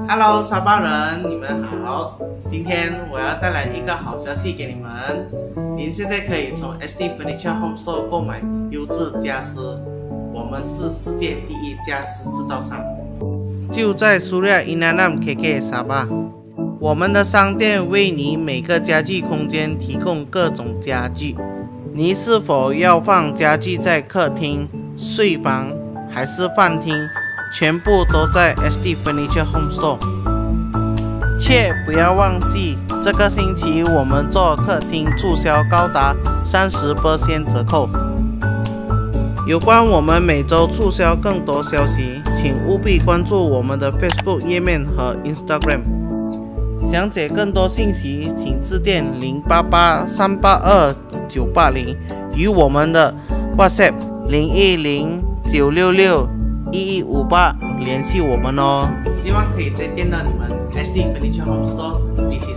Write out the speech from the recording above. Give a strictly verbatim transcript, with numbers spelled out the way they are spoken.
Hello， 沙巴人，你们好。今天我要带来一个好消息给你们，您现在可以从 S D Furniture Home Store 购买优质家私，我们是世界第一家私制造商，就在苏亚伊纳南 K K 沙巴。我们的商店为你每个家具空间提供各种家具，你是否要放家具在客厅、睡房还是饭厅？全部都在 S D Furniture Home Store， 切不要忘记，这个星期我们做客厅促销高达 百分之三十 折扣。有关我们每周促销更多消息，请务必关注我们的 Facebook 页面和 Instagram。想解更多信息，请致电零八八三八二九八零与我们的 WhatsApp 零一零九六六一一五八联系我们哦，希望可以再见到你们 S D Furniture Home Store。